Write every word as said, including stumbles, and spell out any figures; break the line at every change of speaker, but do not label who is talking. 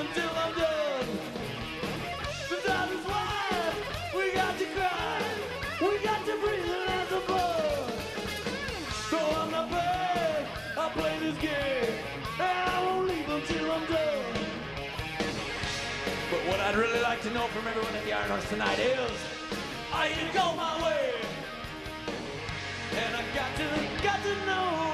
till I'm done. Sometimes it's why we got to cry. We got to breathe and have some fun. So I'm not bad, I play this game, and I won't leave until I'm done. But what I'd really like to know from everyone at the Iron Horse tonight is, are you gonna go my way? And I got to, got to know